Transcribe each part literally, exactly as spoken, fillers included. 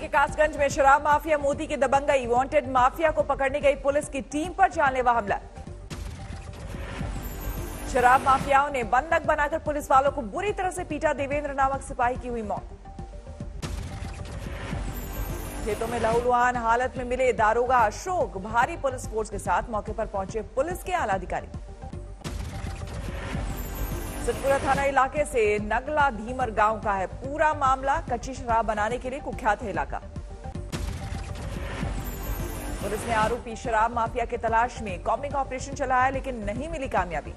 के कासगंज में शराब माफिया मोदी की दबंगई। वांटेड माफिया को पकड़ने गई पुलिस की टीम पर जानलेवा हमला। शराब माफियाओं ने बंधक बनाकर पुलिस वालों को बुरी तरह से पीटा। देवेंद्र नामक सिपाही की हुई मौत। खेतों में लहूलुहान हालत में मिले दारोगा अशोक। भारी पुलिस फोर्स के साथ मौके पर पहुंचे पुलिस के आला अधिकारी। सतपुरा थाना इलाके से नगला धीमर गांव का है पूरा मामला। कच्ची शराब बनाने के लिए कुख्यात है इलाका। पुलिस ने आरोपी शराब माफिया की तलाश में कॉम्बिंग ऑपरेशन चलाया, लेकिन नहीं मिली कामयाबी।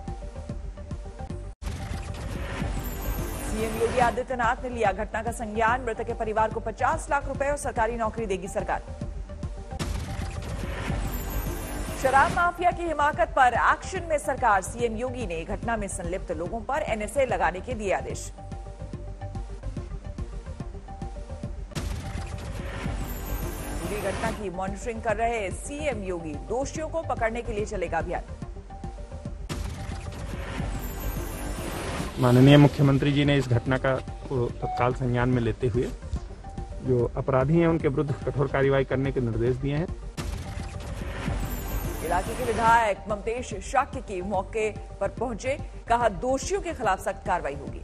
सीएम योगी आदित्यनाथ ने लिया घटना का संज्ञान। मृतक के परिवार को पचास लाख रुपए और सरकारी नौकरी देगी सरकार। शराब माफिया की हिमाकत पर एक्शन में सरकार। सीएम योगी ने घटना में संलिप्त लोगों पर एनएसए लगाने के दिए आदेश। पूरी घटना की मॉनिटरिंग कर रहे सीएम योगी। दोषियों को पकड़ने के लिए चलेगा अभियान। माननीय मुख्यमंत्री जी ने इस घटना का तत्काल संज्ञान में लेते हुए जो अपराधी हैं उनके विरुद्ध कठोर कार्रवाई करने के निर्देश दिए हैं। इलाके के विधायक ममतेश शाक्य की मौके पर पहुंचे, कहा दोषियों के खिलाफ सख्त कार्रवाई होगी।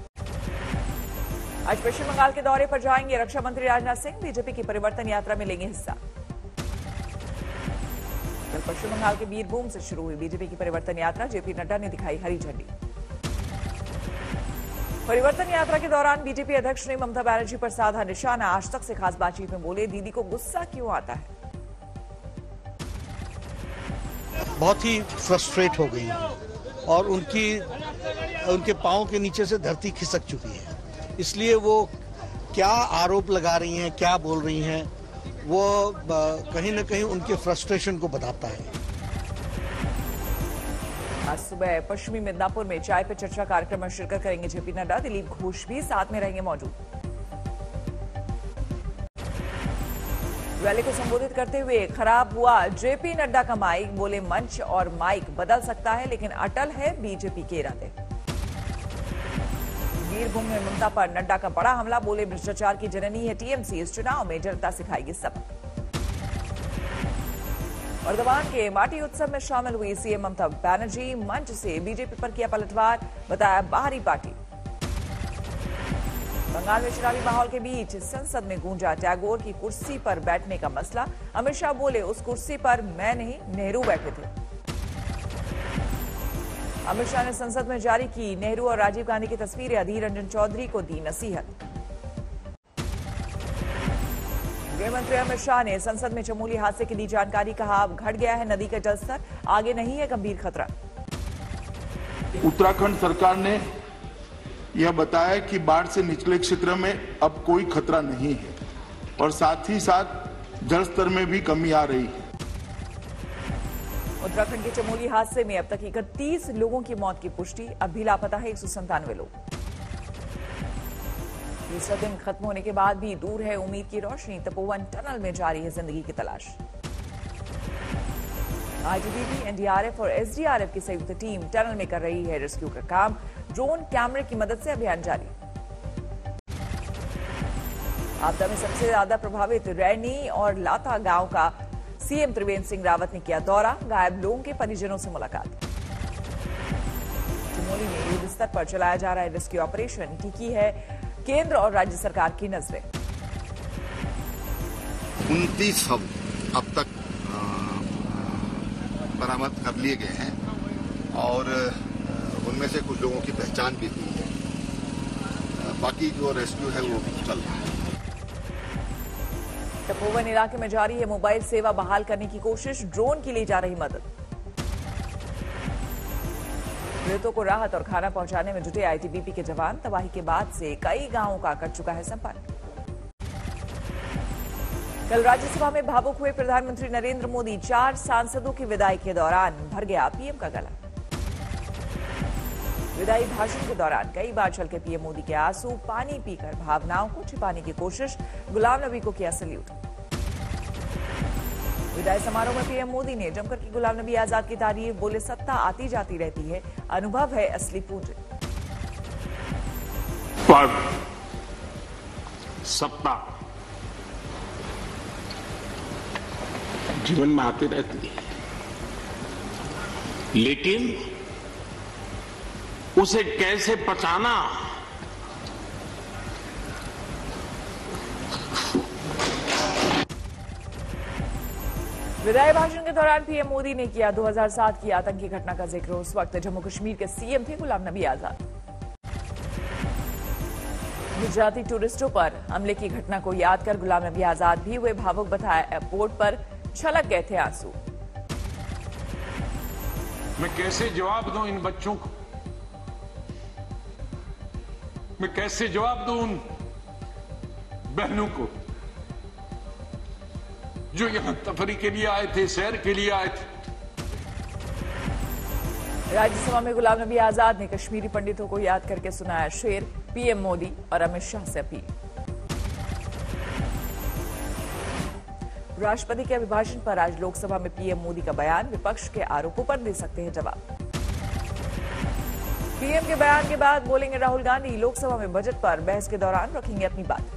आज पश्चिम बंगाल के दौरे पर जाएंगे रक्षा मंत्री राजनाथ सिंह। बीजेपी की परिवर्तन यात्रा में लेंगे हिस्सा। कल पश्चिम बंगाल के बीरभूम से शुरू हुई बीजेपी की परिवर्तन यात्रा। जेपी नड्डा ने दिखाई हरी झंडी। परिवर्तन यात्रा के दौरान बीजेपी अध्यक्ष ने ममता बनर्जी पर साधा निशाना। आज तक से खास बातचीत में बोले, दीदी को गुस्सा क्यों आता है। बहुत ही फ्रस्ट्रेट हो गई है और उनकी उनके पांव के नीचे से धरती खिसक चुकी है। इसलिए वो क्या आरोप लगा रही हैं, क्या बोल रही हैं, वो कहीं ना कहीं उनके फ्रस्ट्रेशन को बताता है। आज सुबह पश्चिमी मिदनापुर में चाय पे चर्चा कार्यक्रम में शिरकत करेंगे जेपी नड्डा। दिलीप घोष भी साथ में रहेंगे मौजूद। रैली को संबोधित करते हुए खराब हुआ जेपी नड्डा का माइक। बोले, मंच और माइक बदल सकता है, लेकिन अटल है बीजेपी के इरादे। बीरभूम में ममता पर नड्डा का बड़ा हमला। बोले, भ्रष्टाचार की जननी है टीएमसी। इस चुनाव में जनता सिखाएगी सबक। बर्दवान के माटी उत्सव में शामिल हुई सीएम ममता बनर्जी। मंच से बीजेपी पर किया पलटवार, बताया बाहरी पार्टी। बंगाल में चुनावी माहौल के बीच संसद में गूंजा टैगोर की कुर्सी पर बैठने का मसला। अमित शाह बोले, उस कुर्सी पर मैं नहीं नेहरू बैठे थे। अमित शाह ने संसद में जारी की नेहरू और राजीव गांधी की तस्वीरें। अधीर रंजन चौधरी को दी नसीहत। गृह मंत्री अमित शाह ने संसद में चमोली हादसे की दी जानकारी। कहा, अब घट गया है नदी का जलस्तर, आगे नहीं है गंभीर खतरा। उत्तराखंड सरकार ने यह बताया कि बाढ़ से निचले क्षेत्र में अब कोई खतरा नहीं है और साथ ही साथ जलस्तर में भी कमी आ रही है। उत्तराखंड के चमोली हादसे में अब तक इकतीस लोगों की मौत की पुष्टि। अब भी लापता है एक सौ संतानवे लोग। तीसरा दिन खत्म होने के बाद भी दूर है उम्मीद की रोशनी। तपोवन टनल में जारी है जिंदगी की तलाश। आईटीबीपी, एनडीआरएफ और एसडीआरएफ की संयुक्त टीम टनल में कर रही है रेस्क्यू का काम। ड्रोन कैमरे की मदद से अभियान जारी। आपदा में सबसे ज्यादा प्रभावित रैनी और लाता गांव का सीएम त्रिवेंद्र सिंह रावत ने किया दौरा। गायब लोगों के परिजनों से मुलाकात। चमोली में युद्ध स्तर पर चलाया जा रहा है रेस्क्यू ऑपरेशन। टिकी है केंद्र और राज्य सरकार की नजरें। उनतीस शव अब तक बरामद कर लिए गए हैं और उनमें से कुछ लोगों की पहचान भी हुई है। बाकी जो रेस्क्यू है वो चल रहा है। तपोवन इलाके में जारी है मोबाइल सेवा बहाल करने की कोशिश। ड्रोन की ली जा रही मदद। पीड़ितों को राहत और खाना पहुंचाने में जुटे आईटीबीपी के जवान। तबाही के बाद से कई गांवों का कट चुका है संपर्क। कल राज्यसभा में भावुक हुए प्रधानमंत्री नरेंद्र मोदी। चार सांसदों की विदाई के दौरान भर गया पीएम का गला। विदाई भाषण के दौरान कई बार छलके पीएम मोदी के आंसू। पानी पीकर भावनाओं को छिपाने की कोशिश। गुलाम नबी को किया सैल्यूट। विदाई समारोह में पीएम मोदी ने जमकर की गुलाम नबी आजाद की तारीफ। बोले, सत्ता आती जाती रहती है, अनुभव है असली पूंजी। पद, सत्ता जीवन में आती रहती है, लेकिन उसे कैसे पचाना, विदाई भाषण के दौरान पीएम मोदी ने किया दो हज़ार सात की आतंकी घटना का जिक्र। उस वक्त जम्मू कश्मीर के सीएम थे गुलाम नबी आजाद। गुजराती टूरिस्टों पर हमले की घटना को याद कर गुलाम नबी आजाद भी हुए भावुक। बताया एयरपोर्ट पर छलक गए थे आंसू। मैं कैसे जवाब दूं इन बच्चों को, मैं कैसे जवाब दूं उन बहनों को जो यहां तफरी के लिए आए थे, सैर के लिए आए थे। राज्यसभा में गुलाम नबी आजाद ने कश्मीरी पंडितों को याद करके सुनाया शेर। पीएम मोदी और अमित शाह से अपील। राष्ट्रपति के अभिभाषण पर आज लोकसभा में पीएम मोदी का बयान। विपक्ष के आरोपों पर दे सकते हैं जवाब। पीएम के बयान के बाद बोलेंगे राहुल गांधी। लोकसभा में बजट पर बहस के दौरान रखेंगे अपनी बात।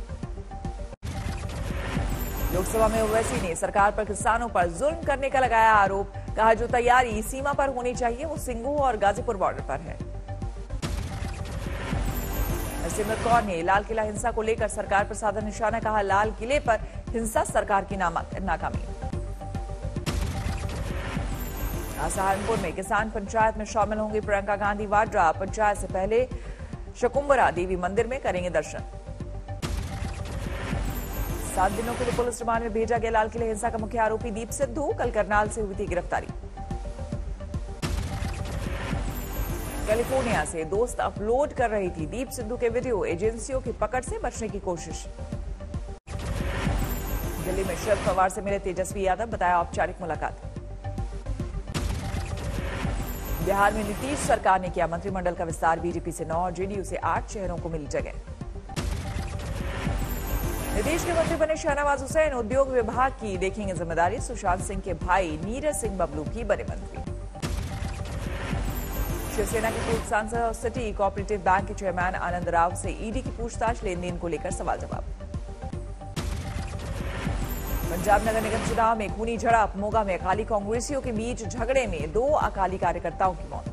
लोकसभा में ओवैसी ने सरकार पर किसानों पर जुल्म करने का लगाया आरोप। कहा जो तैयारी सीमा पर होनी चाहिए वो सिंगू और गाजीपुर बॉर्डर पर है। सिमरन कौर ने लाल किला हिंसा को लेकर सरकार पर साधा निशाना। कहा लाल किले पर हिंसा सरकार की नाकामी। सहारनपुर में किसान पंचायत में शामिल होंगी प्रियंका गांधी वाड्रा। पंचायत से पहले शकुंभरा देवी मंदिर में करेंगे दर्शन। सात दिनों के लिए पुलिस रिमांड में भेजा गया लाल किले हिंसा का मुख्य आरोपी दीप सिद्धू। कल करनाल से हुई थी गिरफ्तारी। कैलिफोर्निया से दोस्त अपलोड कर रही थी दीप सिद्धू के वीडियो। एजेंसियों की पकड़ से बचने की कोशिश। दिल्ली में शरद पवार से मिले तेजस्वी यादव। बताया औपचारिक मुलाकात। बिहार में नीतीश सरकार ने किया मंत्रिमंडल का विस्तार। बीजेपी से नौ, जेडीयू से आठ शहरों को मिली जगह। नीतीश के मंत्री बने शाहनवाज हुसैन। उद्योग विभाग की देखेंगे जिम्मेदारी। सुशांत सिंह के भाई नीरज सिंह बबलू भी बने मंत्री। शिवसेना के पूर्व सांसद और सिटी कोऑपरेटिव बैंक के चेयरमैन आनंद राव से ईडी की पूछताछ। लेन देन को लेकर सवाल जवाब। पंजाब नगर निगम चुनाव में खूनी झड़प। मोगा में अकाली कांग्रेसियों के बीच झगड़े में दो अकाली कार्यकर्ताओं की मौत।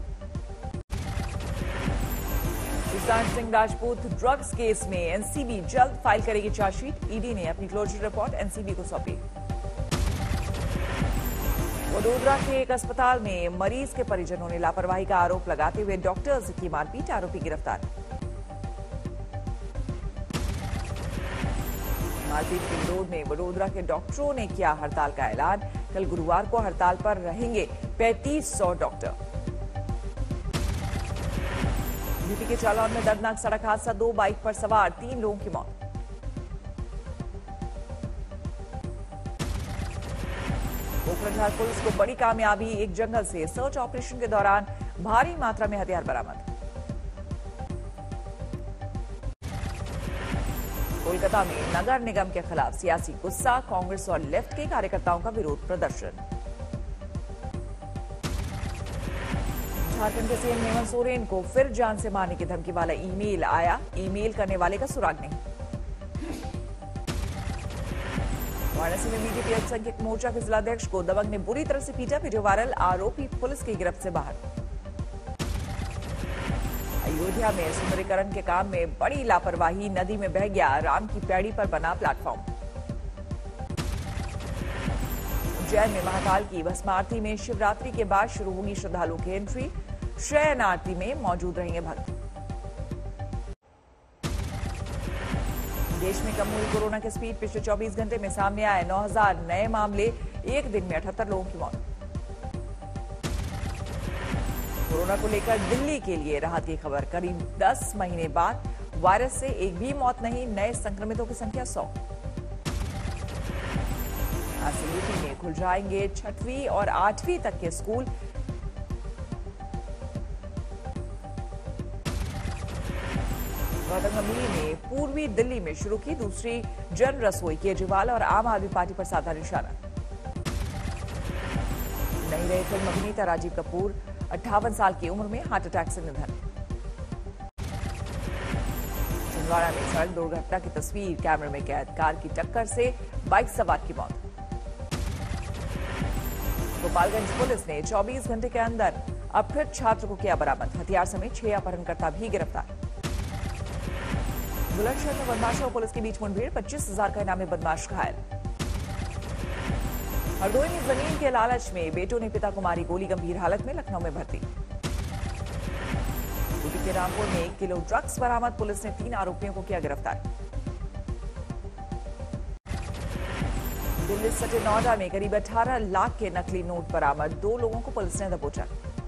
सुशांत सिंह राजपूत ड्रग्स केस में एनसीबी जल्द फाइल करेगी चार्जशीट। ईडी ने अपनी क्लोजर रिपोर्ट एनसीबी को सौंपी। वडोदरा के एक अस्पताल में मरीज के परिजनों ने लापरवाही का आरोप लगाते हुए डॉक्टर्स की मारपीट। आरोपी गिरफ्तार। मारपीट के विरोध में वडोदरा के डॉक्टरों ने किया हड़ताल का ऐलान। कल गुरुवार को हड़ताल पर रहेंगे पैंतीस सौ डॉक्टर। यूपी के जालौन में दर्दनाक सड़क हादसा। दो बाइक पर सवार तीन लोगों की मौत। पोखरण पुलिस को बड़ी कामयाबी। एक जंगल से सर्च ऑपरेशन के दौरान भारी मात्रा में हथियार बरामद। कोलकाता में नगर निगम के खिलाफ सियासी गुस्सा। कांग्रेस और लेफ्ट के कार्यकर्ताओं का विरोध प्रदर्शन। झारखंड के सीएम हेमंत सोरेन को फिर जान से मारने की धमकी वाला ईमेल आया। ईमेल करने वाले का सुराग नहीं। वाराणसी में बीजेपी अल्पसंख्यक मोर्चा के जिलाध्यक्ष को दबंग ने बुरी तरह से पीटा। Video viral. आरोपी पुलिस की गिरफ्त से बाहर। अयोध्या में सुंदरीकरण के काम में बड़ी लापरवाही। नदी में बह गया राम की पैड़ी पर बना प्लेटफॉर्म। उज्जैन में महाकाल की भस्म आरती में शिवरात्रि के बाद शुरू होगी श्रद्धालुओं की एंट्री। शयन आरती में मौजूद रहेंगे भक्त। देश में कम हुई कोरोना की स्पीड। पिछले चौबीस घंटे में सामने आए नौ हजार नए मामले। एक दिन में अठहत्तर लोगों की मौत। कोरोना को लेकर दिल्ली के लिए राहत की खबर। करीब दस महीने बाद वायरस से एक भी मौत नहीं। नए संक्रमितों की संख्या सौ। आज से यूपी में खुल जाएंगे छठवीं और आठवीं तक के स्कूल। गौतम गंभीर ने पूर्वी दिल्ली में शुरू की दूसरी जन रसोई। केजरीवाल और आम आदमी पार्टी पर साधा निशाना। नहीं रहे फिल्म अभिनेता राजीव कपूर। अट्ठावन साल की उम्र में हार्ट अटैक से निधन। छिंदवाड़ा में सड़क दुर्घटना की तस्वीर कैमरे में कैद। कार की टक्कर से बाइक सवार की मौत। गोपालगंज पुलिस ने चौबीस घंटे के अंदर अपहृत छात्र को किया बरामद। हथियार समेत छह अपहरणकर्ता भी गिरफ्तार। बुलंदशहर में बदमाशों और पुलिस के बीच मुठभेड़, पच्चीस हजार का इनामी बदमाश घायल। हरदोई में जमीन के लालच में बेटों ने पिता को मारी गोली, गंभीर हालत में लखनऊ में भर्ती। यूपी के रामपुर में एक किलो ड्रग्स बरामद, पुलिस ने तीन आरोपियों को किया गिरफ्तार। दिल्ली सटे नोएडा में करीब अठारह लाख के नकली नोट बरामद, दो लोगों को पुलिस ने दबोचा।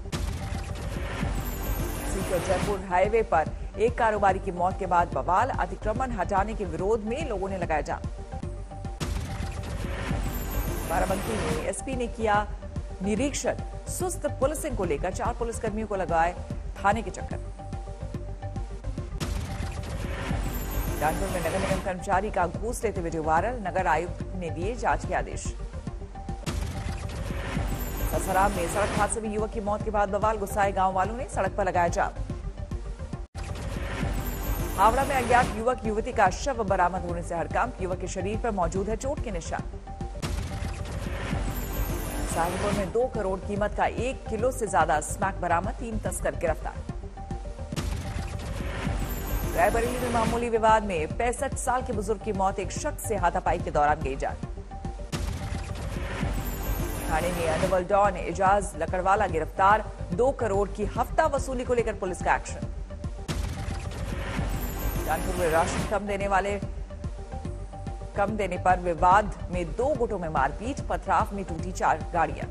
सीकर जयपुर हाईवे पर एक कारोबारी की मौत के बाद बवाल, अतिक्रमण हटाने के विरोध में लोगों ने लगाया जाम। बाराबंकी में एसपी ने किया निरीक्षण, सुस्त पुलिसिंग को लेकर चार पुलिसकर्मियों को लगाए थाने के चक्कर। कानपुर में नगर निगम कर्मचारी का घूस लेते वीडियो वायरल, नगर आयुक्त ने दिए जांच के आदेश। ससाराम में सड़क हादसे में युवक की मौत के बाद बवाल, गुस्साए गांव वालों ने सड़क पर लगाया जाम। हावड़ा में अज्ञात युवक युवती का शव बरामद होने से हड़कंप, युवक के शरीर पर मौजूद है चोट के निशान। साहिबपुर में दो करोड़ कीमत का एक किलो से ज्यादा स्मैक बरामद, तीन तस्कर गिरफ्तार। रायबरेली में मामूली विवाद में पैंसठ साल के बुजुर्ग की मौत, एक शख्स से हाथापाई के दौरान गई जान। थाने में अंडरवर्ल्ड डॉन एजाज लकड़वाला गिरफ्तार, दो करोड़ की हफ्ता वसूली को लेकर पुलिस का एक्शन। कानपुर में राशन कम देने वाले कम देने पर विवाद में दो गुटों में मारपीट, पथराव में टूटी चार गाड़ियां।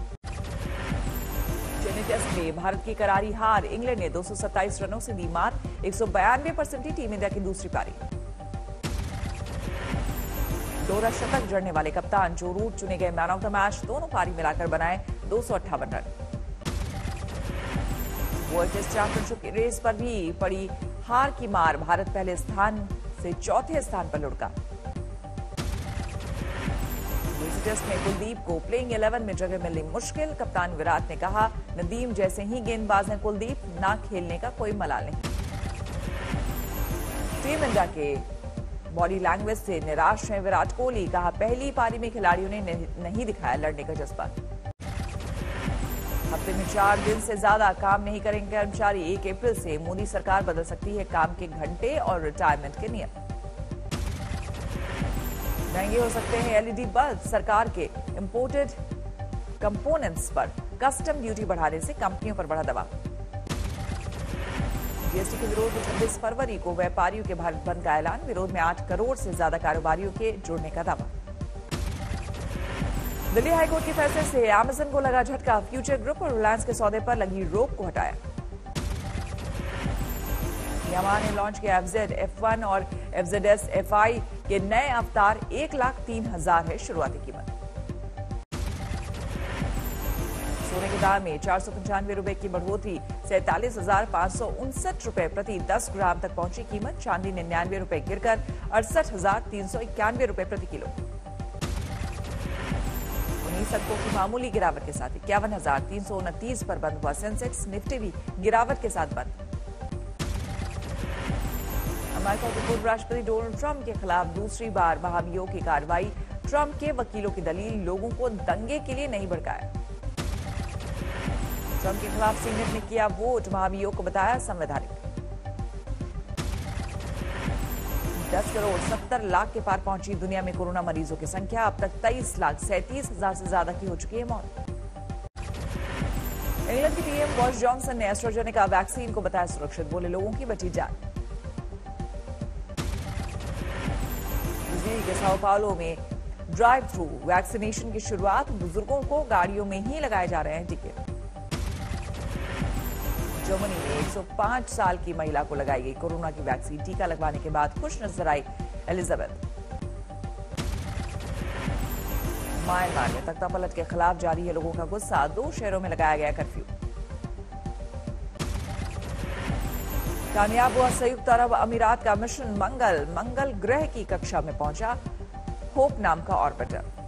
चेन्नई टेस्ट में भारत की करारी हार, इंग्लैंड ने दो सौ सत्ताईस रनों से दी मात, एक सौ बयानवे परसेंट टीम इंडिया की दूसरी पारी। दोहरा शतक जड़ने वाले कप्तान जो रूट चुने गए मैन ऑफ द मैच, दोनों पारी मिलाकर बनाए दो सौ अट्ठावन रन। वर्ल्ड टेस्ट चैंपियनशिप की रेस पर भी पड़ी हार की मार, भारत पहले स्थान से चौथे स्थान पर लुढ़का। दूसरे टेस्ट में कुलदीप को प्लेइंग इलेवन में जगह मिलनी मुश्किल, कप्तान विराट ने कहा नदीम जैसे ही गेंदबाज हैं कुलदीप, ना खेलने का कोई मलाल नहीं। टीम इंडिया के बॉडी लैंग्वेज से निराश हैं विराट कोहली, कहा पहली पारी में खिलाड़ियों ने नहीं दिखाया लड़ने का जज्बा। हफ्ते में चार दिन से ज्यादा काम नहीं करेंगे कर्मचारी, एक अप्रैल से मोदी सरकार बदल सकती है काम के घंटे और रिटायरमेंट के नियम। महंगे हो सकते हैं एलईडी बल्ब, सरकार के इंपोर्टेड कंपोनेंट्स पर कस्टम ड्यूटी बढ़ाने से कंपनियों पर बढ़ा दबाव। जीएसटी के विरोध में छब्बीस फरवरी को व्यापारियों के भारत बंद का ऐलान, विरोध में आठ करोड़ से ज्यादा कारोबारियों के जुड़ने का दावा। दिल्ली हाईकोर्ट के फैसले से अमेजन को लगा झटका, फ्यूचर ग्रुप और रिलायंस के सौदे पर लगी रोक को हटाया। यामाहा ने लॉन्च किया एफजेड एफ वन और एफजेडएस एफआई के नए अवतार, एक लाख तीन हजार है शुरुआती कीमत। सोने के दाम में चार सौ पंचानवे रुपए की बढ़ोतरी, सैंतालीस हजार पांच सौ उनसठ रुपए प्रति दस ग्राम तक पहुंची कीमत, चांदी निन्यानवे रुपए गिरकर अड़सठ हजार तीन सौ इक्यानवे रुपए प्रति किलो। उन्नीस अंकों की मामूली गिरावट के साथ इक्यावन हजार तीन सौ उनतीस पर बंद हुआ सेंसेक्स, निफ्टी भी गिरावट के साथ बंद। अमेरिका के पूर्व राष्ट्रपति डोनाल्ड ट्रंप के खिलाफ दूसरी बार महाभियोग की कार्रवाई, ट्रंप के वकीलों की दलील लोगों को दंगे के लिए नहीं भड़काया। ट्रंप के खिलाफ सीनेट ने किया वोट, महाभियोग को बताया संवैधानिक। दस करोड़ सत्तर लाख के पार पहुंची दुनिया में कोरोना मरीजों की संख्या, अब तक तेईस लाख सैंतीस हजार से ज्यादा की हो चुकी है मौत। इंग्लैंड के पीएम बोरिस जॉनसन ने एस्ट्राजेनेका वैक्सीन को बताया सुरक्षित, बोले लोगों की बची जान। के साओ पाउलो में ड्राइव थ्रू वैक्सीनेशन की शुरुआत, बुजुर्गों को गाड़ियों में ही लगाए जा रहे हैं टीके। जर्मनी में एक सौ पांच साल की महिला को लगाई गई कोरोना की वैक्सीन, टीका लगवाने के बाद खुश नजर आई एलिजाबेथ। म्यांमार में तख्तापलट के खिलाफ जारी है लोगों का गुस्सा, दो शहरों में लगाया गया कर्फ्यू। कामयाब हुआ संयुक्त अरब अमीरात का मिशन मंगल, मंगल ग्रह की कक्षा में पहुंचा होप नाम का ऑर्बिटर।